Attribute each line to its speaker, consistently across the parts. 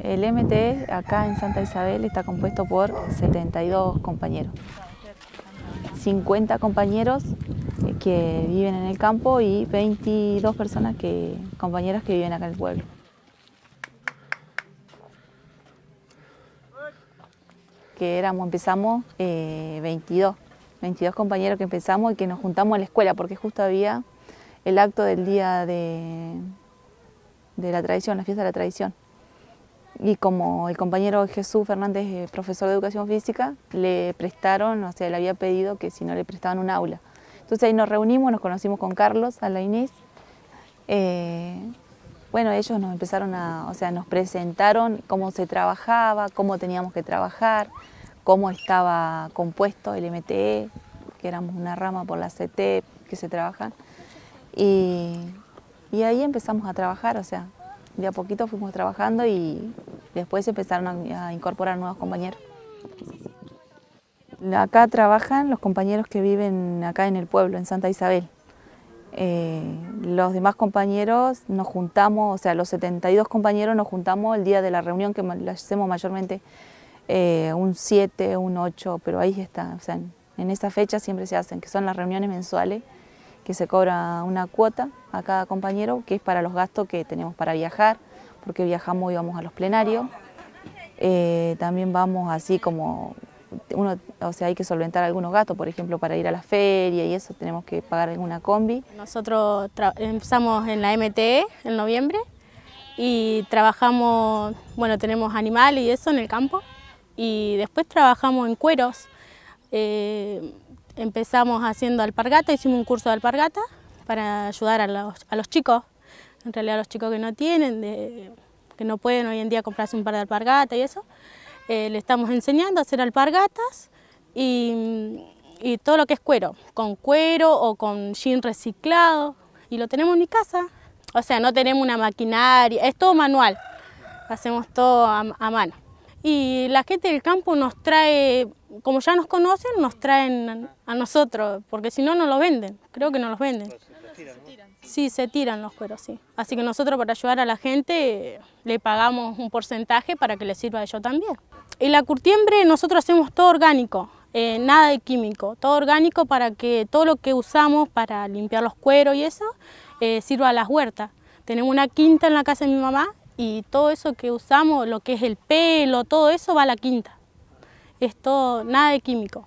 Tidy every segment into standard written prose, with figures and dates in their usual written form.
Speaker 1: El MTE acá en Santa Isabel está compuesto por 72 compañeros. 50 compañeros que viven en el campo y 22 compañeras que viven acá en el pueblo. Empezamos 22 compañeros que empezamos y que nos juntamos en la escuela, porque justo había el acto del día de la tradición, la fiesta de la tradición. Y como el compañero Jesús Fernández, profesor de educación física, le prestaron, o sea, le había pedido que si no le prestaban un aula. Entonces ahí nos reunimos, nos conocimos con Carlos Alainís. Bueno, ellos nos empezaron nos presentaron cómo se trabajaba, cómo teníamos que trabajar, cómo estaba compuesto el MTE, que éramos una rama por la CT que se trabajan. Y ahí empezamos a trabajar, o sea, de a poquito fuimos trabajando y después empezaron a incorporar nuevos compañeros. Acá trabajan los compañeros que viven acá en el pueblo, en Santa Isabel. Los demás compañeros nos juntamos, o sea, los 72 compañeros nos juntamos el día de la reunión, que la hacemos mayormente un 7, un 8, pero ahí está, o sea, en esa fecha siempre se hacen, que son las reuniones mensuales, que se cobra una cuota a cada compañero, que es para los gastos que tenemos para viajar, porque viajamos y vamos a los plenarios. También vamos así como, hay que solventar algunos gastos, por ejemplo, para ir a la feria y eso tenemos que pagar alguna combi.
Speaker 2: Nosotros empezamos en la MTE en noviembre y trabajamos, bueno, tenemos animales y eso en el campo, y después trabajamos en cueros. Empezamos haciendo alpargata, hicimos un curso de alpargata para ayudar a los chicos, en realidad a los chicos que no tienen, que no pueden hoy en día comprarse un par de alpargatas y eso. Le estamos enseñando a hacer alpargatas y todo lo que es cuero, con cuero o con jean reciclado, y lo tenemos en mi casa. O sea, no tenemos una maquinaria, es todo manual, hacemos todo a mano. Y la gente del campo nos trae, como ya nos conocen, nos traen a nosotros, porque si no, no los venden, creo que no los venden. Sí, se tiran los cueros, sí. Así que nosotros, para ayudar a la gente, le pagamos un porcentaje para que les sirva a ellos también. En la curtiembre nosotros hacemos todo orgánico, nada de químico, todo orgánico, para que todo lo que usamos para limpiar los cueros y eso sirva a las huertas. Tenemos una quinta en la casa de mi mamá y todo eso que usamos, lo que es el pelo, todo eso va a la quinta. Es todo, nada de químico.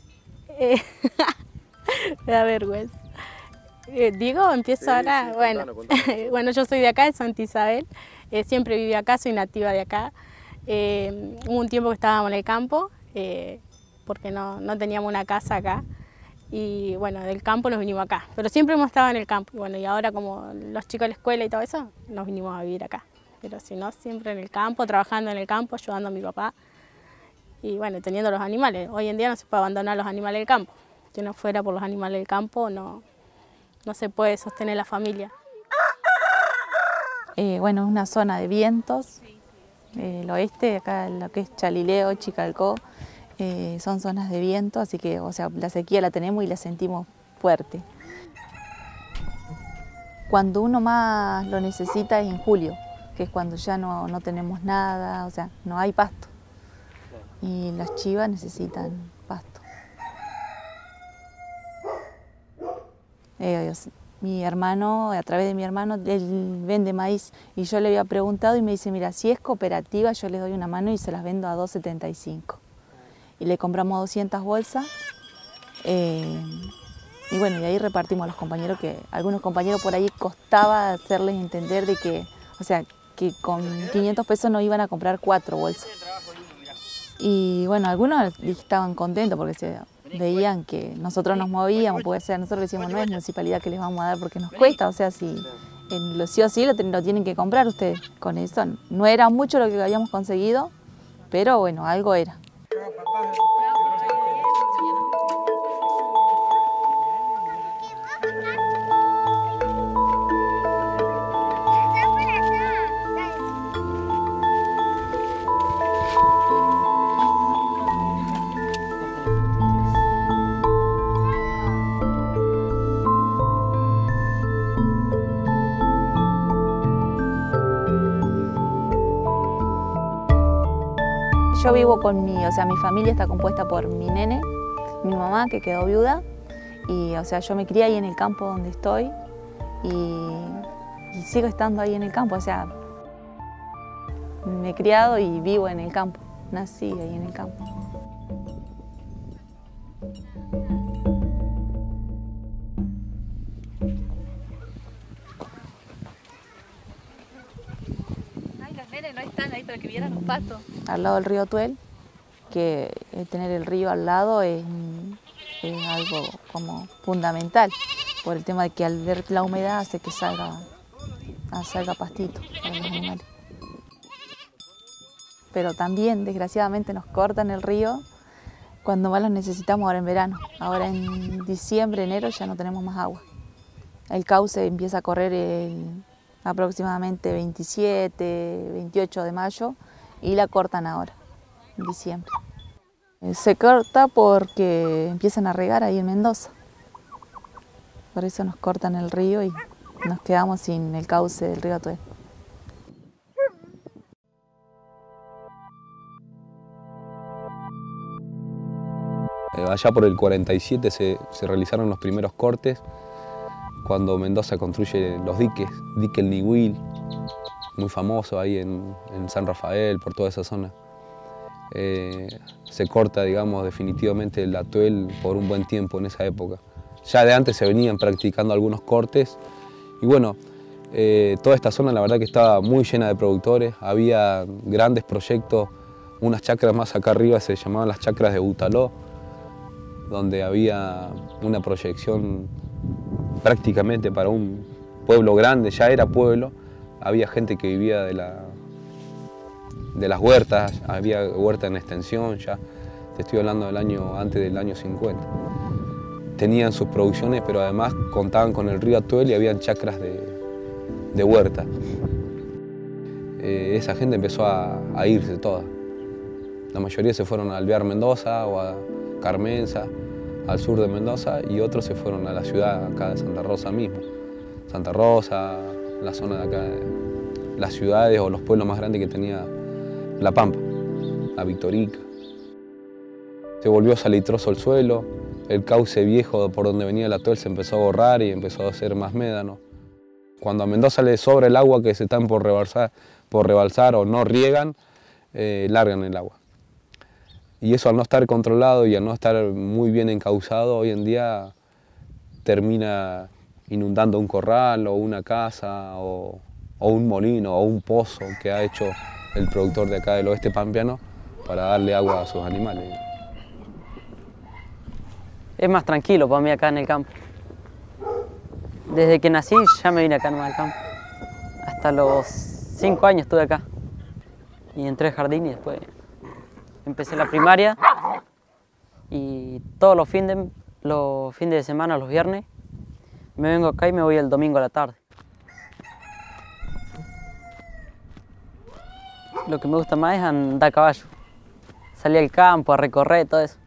Speaker 2: Me da vergüenza. Digo, empiezo ahora. Sí, bueno, yo soy de acá, de Santa Isabel. Siempre viví acá, soy nativa de acá. Hubo un tiempo que estábamos en el campo, porque no teníamos una casa acá. Y bueno, del campo nos vinimos acá. Pero siempre hemos estado en el campo. Bueno, y ahora, como los chicos de la escuela y todo eso, nos vinimos a vivir acá. Pero si no, siempre en el campo, trabajando en el campo, ayudando a mi papá. Y bueno, teniendo los animales. Hoy en día no se puede abandonar los animales del campo. Si no fuera por los animales del campo, no se puede sostener la familia.
Speaker 1: Bueno, es una zona de vientos. El oeste, acá lo que es Chalileo, Chicalcó, son zonas de viento, así que, o sea, la sequía la tenemos y la sentimos fuerte. Cuando uno más lo necesita es en julio, que es cuando ya no tenemos nada, o sea, no hay pasto. Y las chivas necesitan pasto. Mi hermano, a través de mi hermano, él vende maíz y yo le había preguntado y me dice, mira, si es cooperativa yo les doy una mano y se las vendo a 2,75. Y le compramos 200 bolsas y bueno, y ahí repartimos a los compañeros, que algunos compañeros por ahí costaba hacerles entender de que, o sea, que con 500 pesos no iban a comprar 4 bolsas. Y bueno, algunos estaban contentos porque veían que nosotros nos movíamos, puede ser, nosotros decíamos, no es municipalidad que les vamos a dar porque nos cuesta, o sea, si sí o sí lo tienen que comprar ustedes. Con eso no era mucho lo que habíamos conseguido, pero bueno, algo era. yo vivo con o sea, mi familia está compuesta por mi nene, mi mamá que quedó viuda, y o sea, yo me crié ahí en el campo donde estoy y sigo estando ahí en el campo, o sea, me he criado y vivo en el campo, nací ahí en el campo.
Speaker 3: Ay, los nenes no están ahí para que vieran los patos.
Speaker 1: Al lado del río Tuel, que tener el río al lado es algo como fundamental, por el tema de que al ver la humedad hace que salga pastito para los animales. Pero también, desgraciadamente, nos cortan el río cuando más los necesitamos ahora en verano. Ahora en diciembre, enero ya no tenemos más agua. El cauce empieza a correr aproximadamente 27, 28 de mayo y la cortan ahora, en diciembre. Se corta porque empiezan a regar ahí en Mendoza. Por eso nos cortan el río y nos quedamos sin el cauce del río Atuel.
Speaker 4: Allá por el 47 se realizaron los primeros cortes, cuando Mendoza construye los diques, dique El Niwil, muy famoso ahí en San Rafael, por toda esa zona. Se corta, digamos, definitivamente el Atuel por un buen tiempo en esa época. Ya de antes se venían practicando algunos cortes y bueno, toda esta zona la verdad que estaba muy llena de productores, había grandes proyectos, unas chacras más acá arriba se llamaban las chacras de Butaló, donde había una proyección prácticamente para un pueblo grande, ya era pueblo, había gente que vivía de las huertas, había huerta en extensión, ya te estoy hablando antes del año 50. Tenían sus producciones, pero además contaban con el río Atuel y habían chacras de huerta. Esa gente empezó a irse toda. La mayoría se fueron a Alvear, Mendoza, o a Carmenza, al sur de Mendoza, y otros se fueron a la ciudad acá de Santa Rosa mismo. Santa Rosa, la zona de acá, las ciudades o los pueblos más grandes que tenía La Pampa, la Victorica. Se volvió salitroso el suelo, el cauce viejo por donde venía el Atuel se empezó a borrar y empezó a hacer más médano. Cuando a Mendoza le sobra el agua que se están por rebalsar o no riegan, largan el agua. Y eso al no estar controlado y al no estar muy bien encauzado, hoy en día termina inundando un corral o una casa o un molino o un pozo que ha hecho el productor de acá del oeste pampeano para darle agua a sus animales.
Speaker 5: Es más tranquilo para mí acá en el campo. Desde que nací ya me vine acá nomás al campo. Hasta los 5 años estuve acá. Y entré al jardín y después empecé la primaria. Y todos los fines de semana, los viernes, me vengo acá y me voy el domingo a la tarde. Lo que me gusta más es andar a caballo. Salir al campo, a recorrer, todo eso.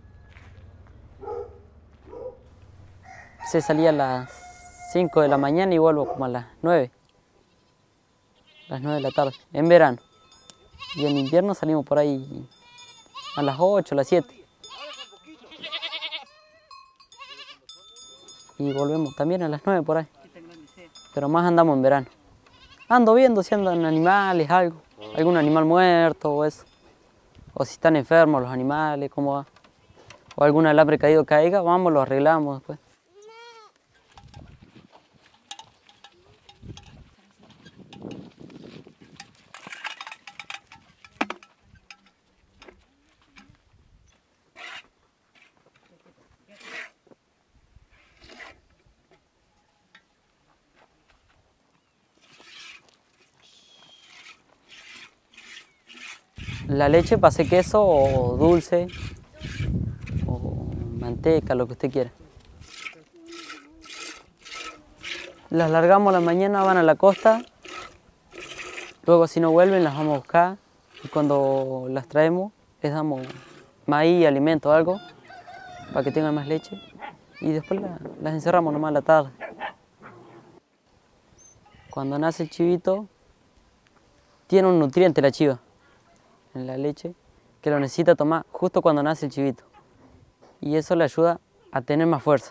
Speaker 5: Se salía a las 5 de la mañana y vuelvo como a las 9. Las 9 de la tarde, en verano. Y en invierno salimos por ahí a las 8, a las 7. Y volvemos también a las 9 por ahí. Pero más andamos en verano. Ando viendo si andan animales, algún animal muerto o eso. O si están enfermos los animales, cómo va. O algún alambre caído caiga, vamos, lo arreglamos después. La leche para hacer queso o dulce, o manteca, lo que usted quiera. Las largamos a la mañana, van a la costa, luego si no vuelven las vamos a buscar y cuando las traemos les damos maíz, alimento, algo, para que tengan más leche y después las encerramos nomás a la tarde. Cuando nace el chivito, tiene un nutriente la chiva en la leche que lo necesita tomar justo cuando nace el chivito. Y eso le ayuda a tener más fuerza.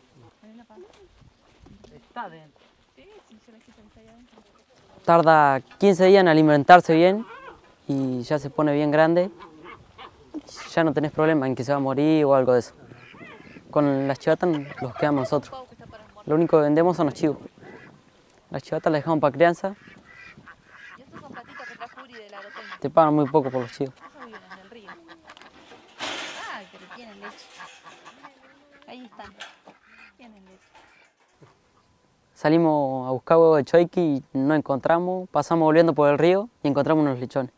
Speaker 5: Tarda 15 días en alimentarse bien y ya se pone bien grande. Ya no tenés problema en que se va a morir o algo de eso. Con las chivatas los quedamos nosotros. Lo único que vendemos son los chivos. Las chivatas las dejamos para crianza.
Speaker 3: ¿Y estos son platitos que trae Juri de la Agroteca?
Speaker 5: Te pagan muy poco por los chivos.
Speaker 3: Esos viven en el río. Ay, pero tienen leche. Ahí están. Tienen leche.
Speaker 5: Salimos a buscar huevos de choiqui y no encontramos. Pasamos volviendo por el río y encontramos unos lechones.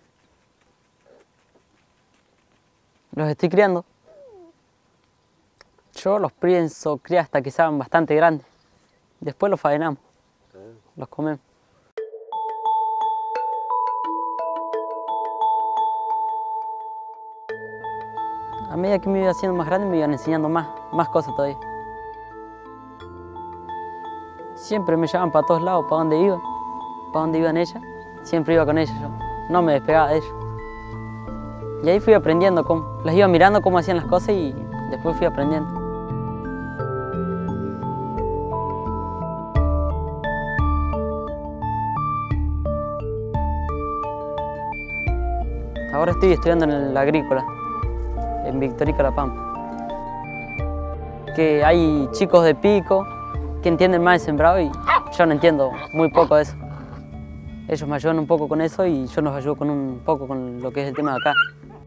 Speaker 5: Los estoy criando. Yo los pienso criar hasta que sean bastante grandes. Después los faenamos. Los comemos. A medida que me iba haciendo más grande me iban enseñando más cosas todavía. Siempre me llevaban para todos lados, para donde iban ellas. Siempre iba con ellas yo, no me despegaba de ellos. Y ahí fui aprendiendo las iba mirando cómo hacían las cosas y después fui aprendiendo. Ahora estoy estudiando en la agrícola, en Victorica La Pampa. Que hay chicos de Pico que entienden más de sembrado y yo no entiendo muy poco de eso. Ellos me ayudan un poco con eso y yo los ayudo un poco con lo que es el tema de acá.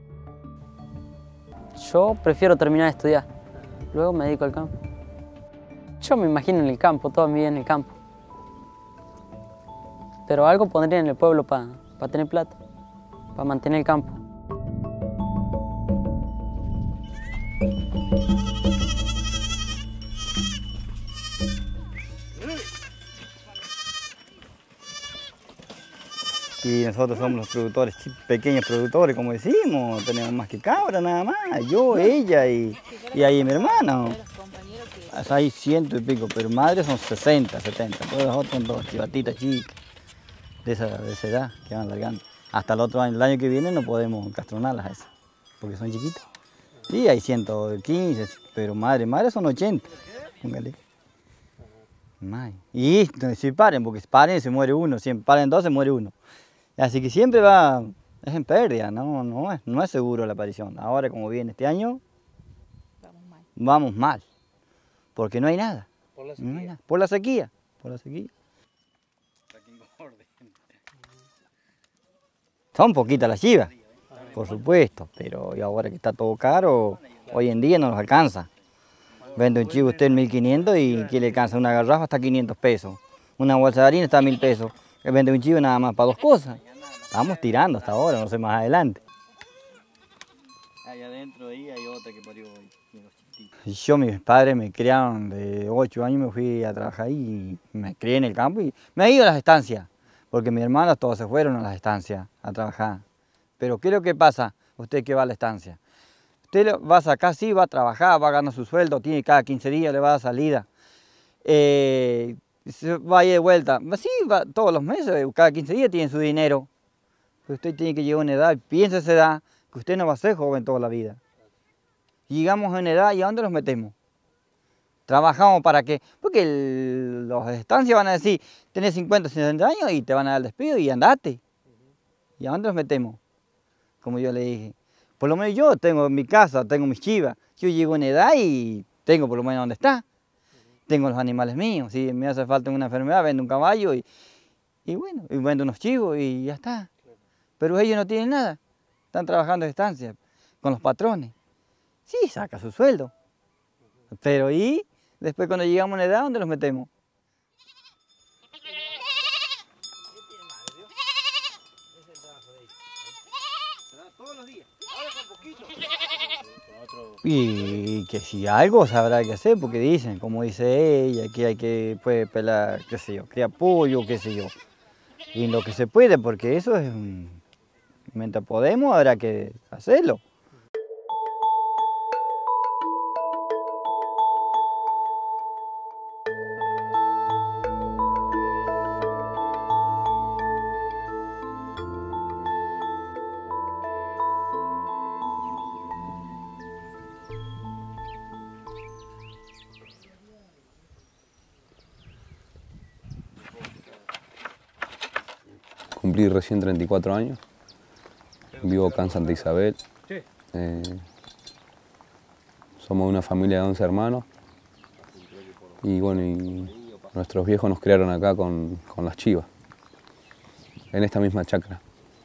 Speaker 5: Yo prefiero terminar de estudiar, luego me dedico al campo. Yo me imagino en el campo, toda mi vida en el campo. Pero algo pondría en el pueblo para tener plata, para mantener el campo.
Speaker 6: Y nosotros somos los productores, pequeños productores, como decimos, tenemos más que cabra nada más, yo, ella y ahí mi hermano. Hay 100 y pico, pero madres son 60, 70, todos los otros son todas chivatitas chicas, de esa edad que van largando. Hasta el otro año, el año que viene no podemos castronarlas a esas, porque son chiquitas. Sí, hay 115, pero madres son 80, póngale. Y si paren, porque si paren se muere uno, si paren dos se muere uno. Así que siempre es en pérdida, no es seguro la aparición. Ahora como viene este año, vamos mal, porque no hay nada. ¿Por la sequía? No hay nada. Por la sequía. Son poquitas las chivas, por supuesto, pero y ahora que está todo caro, hoy en día no nos alcanza. Vende un chivo usted en 1.500 y ¿qué le alcanza? Una garrafa hasta 500 pesos, una bolsa de harina está a 1.000 pesos. Vende un chivo nada más para 2 cosas. Estamos tirando hasta ahora, no sé más adelante. Ahí adentro ahí hay otra que parió hoy. Yo, mis padres me criaron de 8 años, me fui a trabajar ahí y me crié en el campo y me he ido a las estancias, porque mis hermanos todos se fueron a las estancias a trabajar. Pero ¿qué es lo que pasa? Usted que va a la estancia. Usted va a sacar, sí, va a trabajar, va a ganar su sueldo, tiene cada 15 días, le va a dar salida. Se va a ir de vuelta. Sí, va todos los meses, cada 15 días tiene su dinero. Pero usted tiene que llegar a una edad, piensa esa edad, que usted no va a ser joven toda la vida. Llegamos a una edad y ¿a dónde los metemos? ¿Trabajamos para qué? Porque los de estancia van a decir, tenés 50, 60 años y te van a dar el despido y andate. ¿Y a dónde los metemos? Como yo le dije. Por lo menos yo tengo mi casa, tengo mis chivas. Yo llego a una edad y tengo por lo menos donde está. Tengo los animales míos. Si me hace falta una enfermedad, vendo un caballo y bueno, y vendo unos chivos y ya está. Pero ellos no tienen nada. Están trabajando a estancia con los patrones. Sí, saca su sueldo. Pero ¿y después cuando llegamos a una edad, dónde los metemos? Y que si algo se habrá que hacer, porque dicen, como dice ella, que hay que pelar, qué sé yo, criar pollo, qué sé yo. Y lo que se puede, porque eso es, mientras podemos, habrá que hacerlo.
Speaker 4: cumplí recién 34 años. Vivo acá en Santa Isabel. Somos una familia de 11 hermanos. Y bueno, nuestros viejos nos criaron acá con las chivas, en esta misma chacra.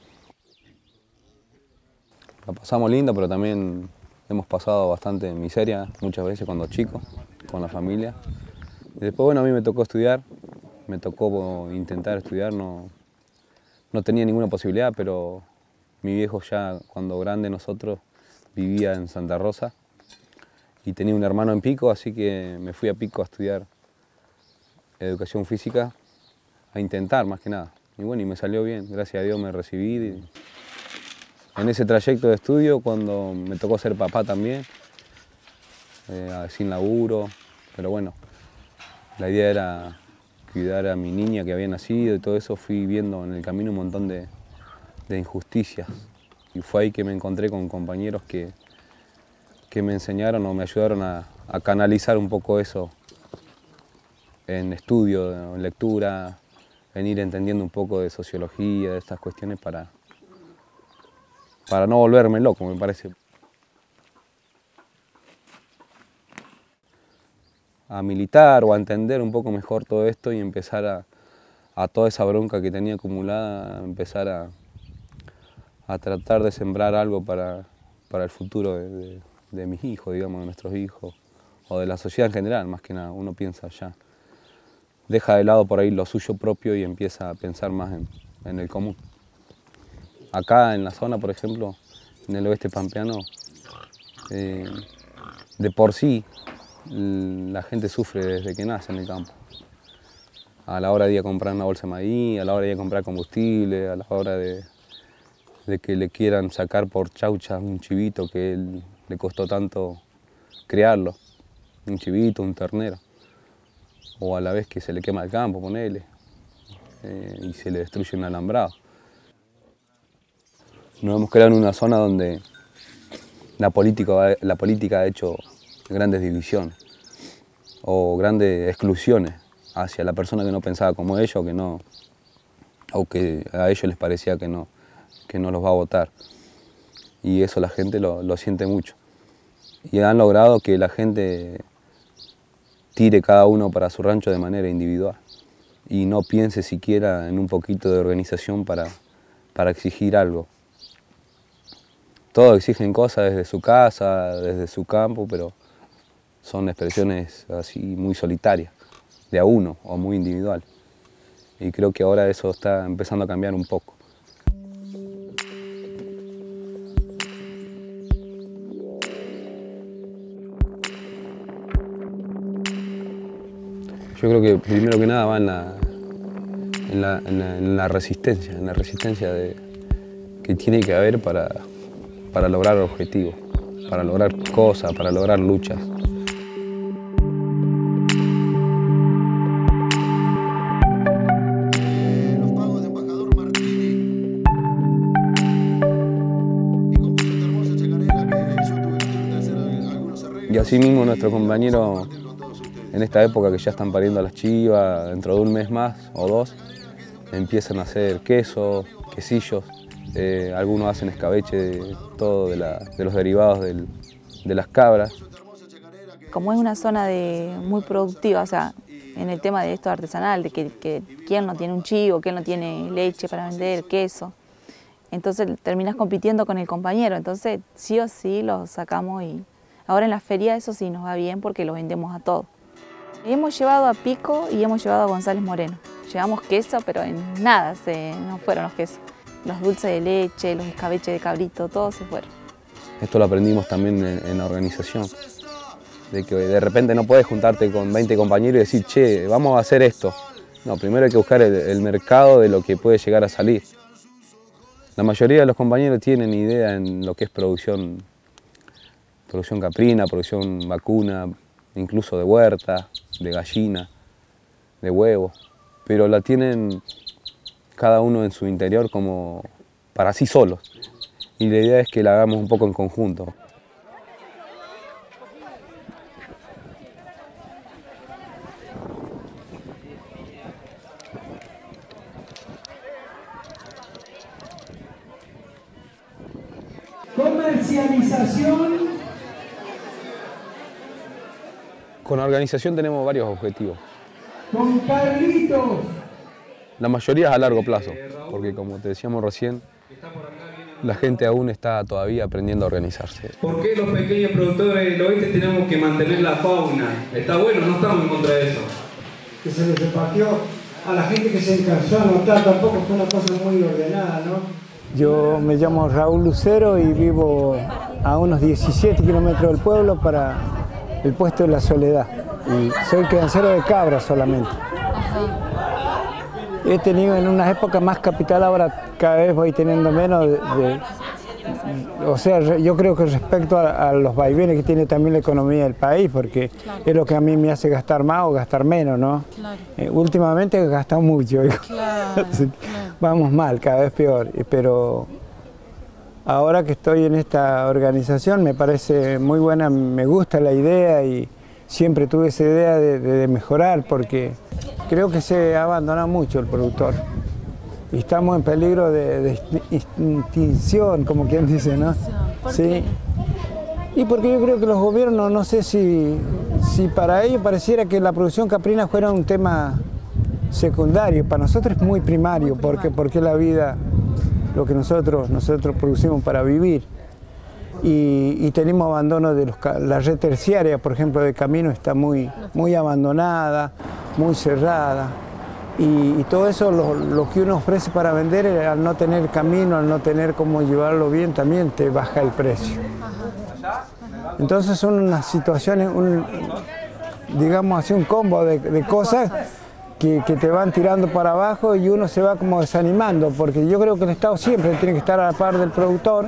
Speaker 4: La pasamos linda, pero también hemos pasado bastante miseria muchas veces cuando chicos, con la familia. Y después, bueno, a mí me tocó estudiar, me tocó intentar estudiar, no tenía ninguna posibilidad, pero mi viejo ya cuando grande nosotros vivía en Santa Rosa y tenía un hermano en Pico, así que me fui a Pico a estudiar educación física, a intentar más que nada. Y bueno, y me salió bien, gracias a Dios me recibí. En ese trayecto de estudio, cuando me tocó ser papá también, sin laburo, pero bueno, la idea era cuidar a mi niña que había nacido y todo eso, fui viendo en el camino un montón de injusticias. Y fue ahí que me encontré con compañeros que me enseñaron o me ayudaron a canalizar un poco eso en estudio, en lectura, en ir entendiendo un poco de sociología, de estas cuestiones para no volverme loco, me parece. A militar o a entender un poco mejor todo esto y empezar a toda esa bronca que tenía acumulada, empezar a tratar de sembrar algo para el futuro de mis hijos, digamos, de nuestros hijos, o de la sociedad en general, más que nada. Uno piensa ya, deja de lado por ahí lo suyo propio y empieza a pensar más en el común. Acá en la zona, por ejemplo, en el oeste pampeano, de por sí la gente sufre desde que nace en el campo. A la hora de ir a comprar una bolsa de maíz, a la hora de ir a comprar combustible, a la hora de que le quieran sacar por chaucha un chivito que le costó tanto criarlo, un chivito, un ternero, o a la vez que se le quema el campo, ponele, y se le destruye un alambrado. Nos hemos creado en una zona donde la política ha hecho grandes divisiones o grandes exclusiones hacia la persona que no pensaba como ellos o que a ellos les parecía que no los va a votar. Y eso la gente lo siente mucho. Y han logrado que la gente tire cada uno para su rancho de manera individual y no piense siquiera en un poquito de organización para exigir algo. Todos exigen cosas desde su casa, desde su campo, pero son expresiones así muy solitarias, de a uno o muy individual. Y creo que ahora eso está empezando a cambiar un poco. Yo creo que primero que nada va en la resistencia, que tiene que haber para lograr objetivos, para lograr cosas, para lograr luchas.
Speaker 7: Los pagos de embajador Martini y compuso esta hermosa chacarera que yo tuve que hacer algunos arreglos.
Speaker 4: Y así mismo nuestros compañeros en esta época que ya están pariendo a las chivas, dentro de un mes más o dos, empiezan a hacer quesos, quesillos. Algunos hacen escabeche, todo de los derivados de las cabras.
Speaker 1: Como es una zona muy productiva, o sea, en el tema de esto artesanal, de que quién no tiene un chivo, quién no tiene leche para vender, queso, entonces terminas compitiendo con el compañero, entonces sí o sí lo sacamos y ahora en la feria eso sí nos va bien porque lo vendemos a todos. Y hemos llevado a Pico y hemos llevado a González Moreno. Llevamos queso, pero en nada no fueron los quesos. Los dulces de leche, los escabeches de cabrito, todos se fueron.
Speaker 4: Esto lo aprendimos también en la organización, de que de repente no puedes juntarte con 20 compañeros y decir, che, vamos a hacer esto. No, primero hay que buscar el mercado de lo que puede llegar a salir. La mayoría de los compañeros tienen idea en lo que es producción caprina, producción vacuna, incluso de huerta, de gallina, de huevo, pero la tienen cada uno en su interior como para sí solos. Y la idea es que la hagamos un poco en conjunto.
Speaker 8: comercialización.
Speaker 4: Con la organización tenemos varios objetivos.
Speaker 8: Con Carlitos.
Speaker 4: La mayoría es a largo plazo, porque como te decíamos recién, la gente aún está todavía aprendiendo a organizarse.
Speaker 9: ¿Por qué los pequeños productores del oeste tenemos que mantener la fauna? Está bueno, no estamos en contra de eso.
Speaker 8: Que se les repartió a la gente que se encansó a anotar, tampoco fue una cosa muy ordenada, ¿no? Yo me llamo Raúl Lucero y vivo a unos 17 kilómetros del pueblo para el puesto de La Soledad. Y soy criancero de cabras solamente. He tenido en unas épocas más capital, ahora cada vez voy teniendo menos o sea, yo creo que respecto a los vaivenes que tiene también la economía del país, porque es lo que a mí me hace gastar más o gastar menos, ¿no? Últimamente he gastado mucho, vamos mal, cada vez peor, pero ahora que estoy en esta organización me parece muy buena, me gusta la idea y siempre tuve esa idea de mejorar, porque creo que se abandona mucho el productor. Y estamos en peligro de extinción, como quien dice, ¿no? Sí. Y porque yo creo que los gobiernos, no sé si para ellos pareciera que la producción caprina fuera un tema secundario, para nosotros es muy primario, porque la vida, lo que nosotros producimos para vivir. Y tenemos abandono de la red terciaria, por ejemplo, de camino está muy abandonada, muy cerrada. Y todo eso, lo que uno ofrece para vender, al no tener camino, al no tener cómo llevarlo bien, también te baja el precio. Entonces son unas situaciones, digamos así, un combo de cosas que te van tirando para abajo y uno se va como desanimando, porque yo creo que el Estado siempre tiene que estar a la par del productor.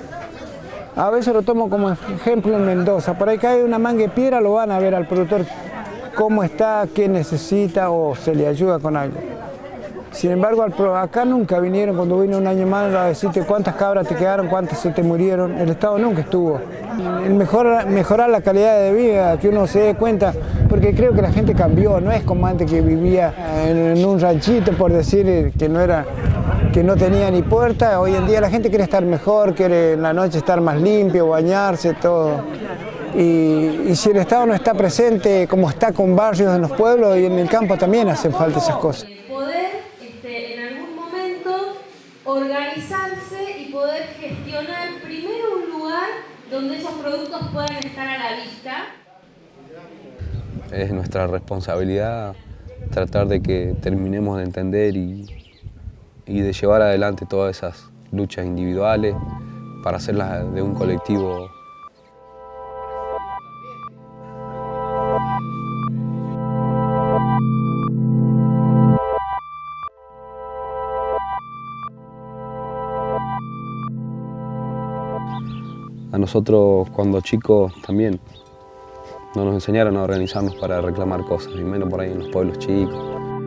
Speaker 8: A veces lo tomo como ejemplo en Mendoza, por ahí cae una manga de piedra, lo van a ver al productor cómo está, qué necesita o se le ayuda con algo. Sin embargo, acá nunca vinieron, cuando vino un año más, a decirte cuántas cabras te quedaron, cuántas se te murieron. El Estado nunca estuvo. El mejorar la calidad de vida, que uno se dé cuenta, porque creo que la gente cambió, no es como antes que vivía en un ranchito, por decir que no tenía ni puerta. Hoy en día la gente quiere estar mejor, quiere en la noche estar más limpio, bañarse, todo. Y si el Estado no está presente, como está con barrios en los pueblos y en el campo, también hacen falta esas cosas.
Speaker 10: Poder en algún momento organizarse y poder gestionar primero un lugar donde esos productos puedan estar a la vista.
Speaker 4: Es nuestra responsabilidad tratar de que terminemos de entender y de llevar adelante todas esas luchas individuales para hacerlas de un colectivo. A nosotros cuando chicos también no nos enseñaron a organizarnos para reclamar cosas, y menos por ahí en los pueblos chicos.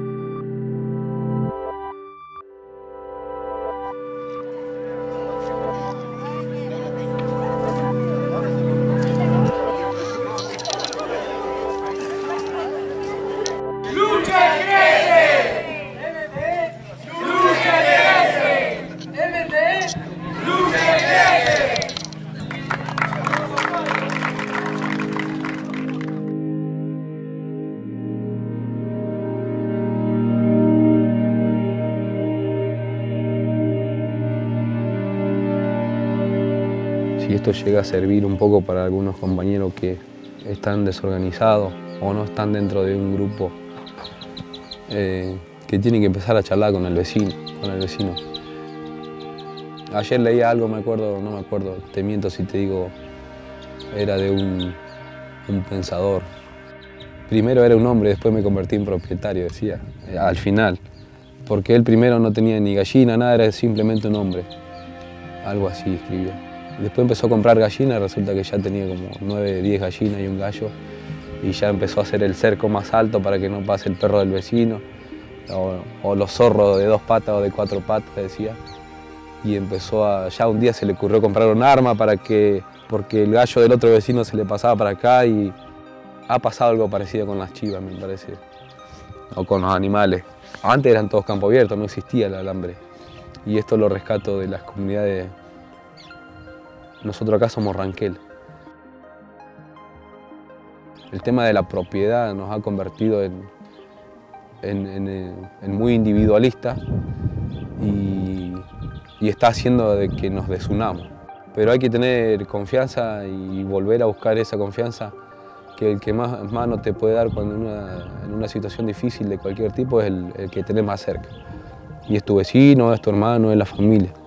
Speaker 4: Si esto llega a servir un poco para algunos compañeros que están desorganizados o no están dentro de un grupo, que tienen que empezar a charlar con el vecino. Ayer leía algo, no me acuerdo, te miento si te digo, era de un pensador. Primero era un hombre, después me convertí en propietario, decía, al final. Porque él primero no tenía ni gallina, nada, era simplemente un hombre. Algo así escribía. Después empezó a comprar gallinas, resulta que ya tenía como 9, 10 gallinas y un gallo. Y ya empezó a hacer el cerco más alto para que no pase el perro del vecino. O los zorros de 2 patas o de 4 patas, decía. Y empezó ya un día se le ocurrió comprar un arma porque el gallo del otro vecino se le pasaba para acá y ha pasado algo parecido con las chivas, me parece. O con los animales. Antes eran todos campo abierto, no existía el alambre. Y esto lo rescato de las comunidades Nosotros acá somos Ranquel. El tema de la propiedad nos ha convertido en muy individualista y está haciendo de que nos desunamos. Pero hay que tener confianza y volver a buscar esa confianza, que el que más mano te puede dar cuando en una situación difícil de cualquier tipo es el que tenés más cerca. Y es tu vecino, es tu hermano, es la familia.